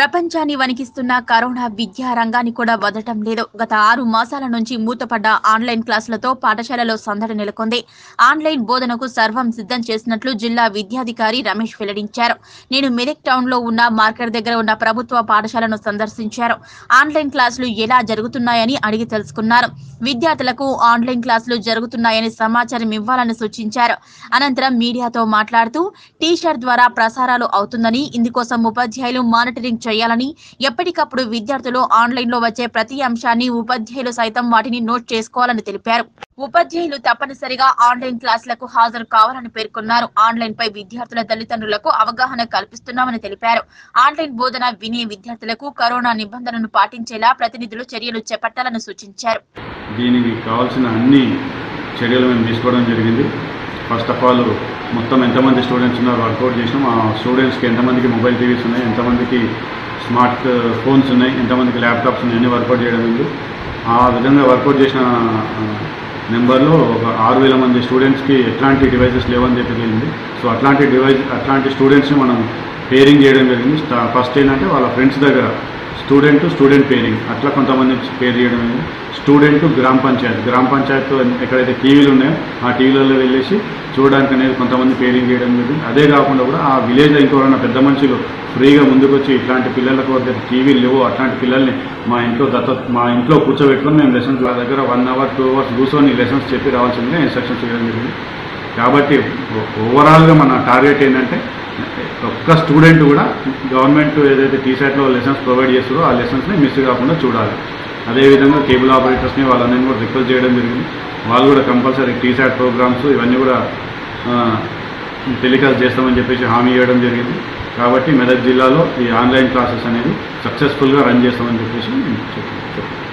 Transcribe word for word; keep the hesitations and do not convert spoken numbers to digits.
ప్రపంచాన్ని వణికిస్తున్న కరోనా విద్యా రంగాన్ని కూడా వదలటం లేదు. గత ఆరు మాసాల నుంచి మూతపడ్డ ఆన్లైన్ క్లాసులతో పాఠశాలలో సందడి నెలకొంది. ఆన్లైన్ బోధనకు సర్వం సిద్ధం చేసినట్లు జిల్లా విద్యాధికారి రమేష్ వెల్లడించారు. నేను మెదక్ టౌన్ లో ఉన్న మార్కెట్ దగ్గర ఉన్న ప్రభుత్వ పాఠశాలను సందర్శించారు. ఆన్లైన్ క్లాసులు ఎలా జరుగుతున్నాయని అడిగి తెలుసుకున్నారు. విద్యార్థులకు ఆన్లైన్ క్లాసులు జరుగుతున్నాయని సమాచారం ఇవ్వాలని సూచించారు. అనంతరం మీడియాతో మాట్లాడుతూ టీషర్ట్ ద్వారా ప్రసారాలు అవుతుందని, ఇందుకోసం ఉపాధ్యాయులు మానిటరింగ్ చేయాలని, ఎప్పటికప్పుడు విద్యార్థులు ఆన్లైన్ లో వచ్చే ప్రతి అంశాన్ని ఉపాధ్యాయులు సైతం వాటిని నోట్ చేసుకోవాలని తెలిపారు. ఉపాధ్యాయులు తప్పనిసరిగా ఆన్లైన్ క్లాసులకు హాజరు కావాలని పేర్కొన్నారు. ఆన్లైన్ పై విద్యార్థుల తల్లిదండ్రులకు అవగాహన కల్పిస్తున్నామని తెలిపారు. ఆన్లైన్ బోధన వినే విద్యార్థులకు కరోనా నిబంధనలను పాటించేలా ప్రతినిధులు చర్యలు చేపట్టాలని సూచించారు. దీనికి కావాల్సిన అన్ని చర్యలు మేము తీసుకోవడం జరిగింది. ఫస్ట్ ఆఫ్ ఆల్ మొత్తం ఎంతమంది స్టూడెంట్స్ ఉన్నారు వర్కౌట్ చేసినాం. ఆ స్టూడెంట్స్కి ఎంతమందికి మొబైల్ టీవీస్ ఉన్నాయి, ఎంతమందికి స్మార్ట్ ఫోన్స్ ఉన్నాయి, ఎంతమందికి ల్యాప్టాప్స్ ఉన్నాయి అన్ని వర్కౌట్ చేయడం ఉంది. ఆ విధంగా వర్కౌట్ చేసిన నెంబర్లో ఒక ఆరు వేల మంది స్టూడెంట్స్కి ఎట్లాంటి డివైజెస్ లేవని చెప్పి తెలిసింది. సో అట్లాంటి డివైజ్ అట్లాంటి స్టూడెంట్స్ని మనం పేరింగ్ చేయడం జరిగింది. ఫస్ట్ ఏంటంటే వాళ్ళ ఫ్రెండ్స్ దగ్గర స్టూడెంట్ స్టూడెంట్ పేరింగ్ అట్లా కొంతమంది పేరు చేయడం జరిగింది. స్టూడెంట్ గ్రామ పంచాయత్ గ్రామ పంచాయత్ ఎక్కడైతే టీవీలు ఉన్నాయో ఆ టీవీలలో వెళ్ళేసి చూడడానికి అనేది కొంతమంది పేరింగ్ చేయడం జరిగింది. అదే కాకుండా కూడా ఆ విలేజ్లో ఇంకోరైనా పెద్ద మనుషులు ఫ్రీగా ముందుకు వచ్చి ఇట్లాంటి పిల్లలకు వద్ద టీవీలు లేవు అట్లాంటి పిల్లల్ని మా ఇంట్లో దత్త మా ఇంట్లో కూర్చోబెట్టుకుని మేము లెసన్స్ వాళ్ళ దగ్గర వన్ అవర్ టూ అవర్స్ కూర్చొని లెసన్స్ చెప్పి రావాల్సిందిగా ఇన్స్ట్రక్షన్స్ చేయడం జరిగింది. కాబట్టి ఓవరాల్గా మన టార్గెట్ ఏంటంటే ఒక్క స్టూడెంట్ కూడా గవర్నమెంట్ ఏదైతే టీసెట్లో లెసన్స్ ప్రొవైడ్ చేస్తారో ఆ లెసన్స్ని మిస్ కాకుండా చూడాలి. అదేవిధంగా కేబుల్ ఆపరేటర్స్ని వాళ్ళని కూడా రిక్వెస్ట్ చేయడం జరిగింది. వాళ్ళు కూడా కంపల్సరీ టీసాట్ ప్రోగ్రామ్స్ ఇవన్నీ కూడా టెలికాస్ట్ చేస్తామని చెప్పేసి హామీ ఇవ్వడం జరిగింది. కాబట్టి మెదక్ జిల్లాలో ఈ ఆన్లైన్ క్లాసెస్ అనేది సక్సెస్ఫుల్గా రన్ చేస్తామని చెప్పేసి నేను చెప్తాను.